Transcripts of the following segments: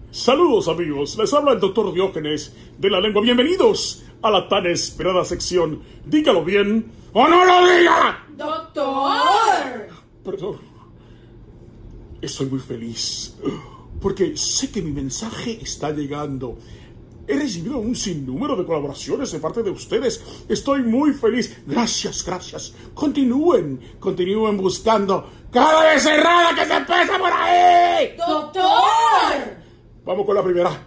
Saludos amigos, les habla el doctor Diógenes de la lengua. Bienvenidos a la tan esperada sección Dígalo bien o no lo diga. ¡Doctor! Perdón, estoy muy feliz porque sé que mi mensaje está llegando. He recibido un sinnúmero de colaboraciones de parte de ustedes. Estoy muy feliz. Gracias. Continúen buscando cada becerrada que se pesa por ahí. ¡Doctor! Vamos con la primera.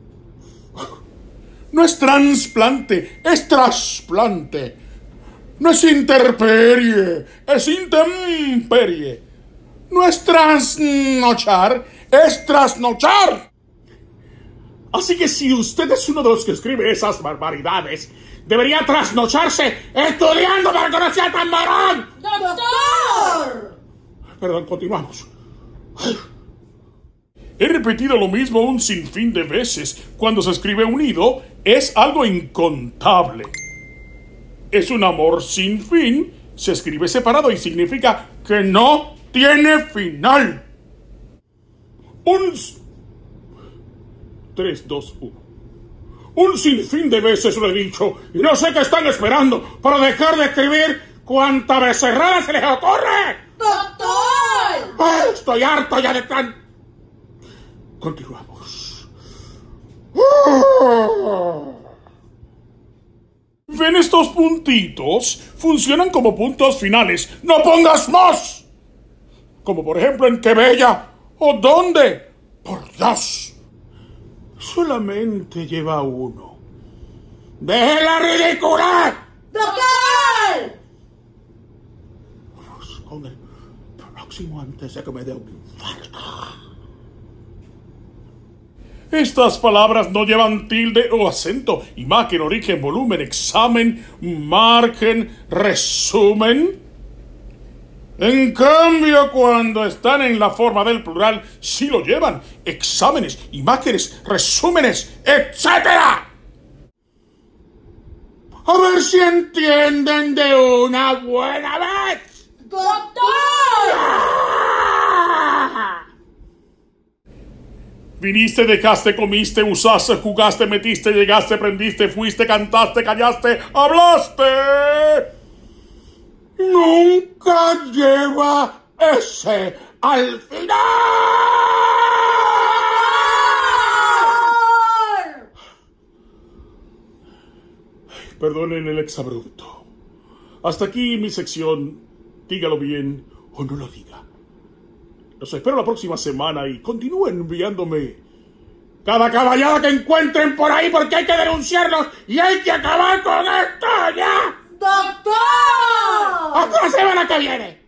No es trasplante, es trasplante. No es interperie, es intemperie. No es trasnochar, es trasnochar. Así que si usted es uno de los que escribe esas barbaridades, debería trasnocharse estudiando para que no sea tan varón. ¡Doctor! Perdón, continuamos. He repetido lo mismo un sinfín de veces. Cuando se escribe unido, es algo incontable. Es un amor sin fin, se escribe separado y significa que no tiene final. 3, 2, 1. Un sinfín de veces lo he dicho y no sé qué están esperando para dejar de escribir cuanta becerrada se les ocurre. ¡Doctor! ¡Ay, estoy harto ya de tan... Continuamos. ¿Ven estos puntitos? Funcionan como puntos finales. ¡No pongas más! Como por ejemplo en qué bella o dónde. ¡Por Dios! Solamente lleva uno. ¡Deje la ridícula! ¡Doctor! Vamos con el próximo antes de que me dé un infarto. Estas palabras no llevan tilde o acento. Imagen, origen, volumen, examen, margen, resumen. En cambio, cuando están en la forma del plural, sí lo llevan. Exámenes, imágenes, resúmenes, etc. A ver si entienden de una buena vez. ¡Doctor! Viniste, dejaste, comiste, usaste, jugaste, metiste, llegaste, prendiste, fuiste, cantaste, callaste, hablaste. Nunca lleva ese al final. Perdonen el exabrupto. Hasta aquí mi sección. Dígalo bien o no lo diga. Los espero la próxima semana y continúen enviándome cada caballada que encuentren por ahí porque hay que denunciarlos y hay que acabar con esto ya. ¡Doctor! ¡Hasta la semana que viene!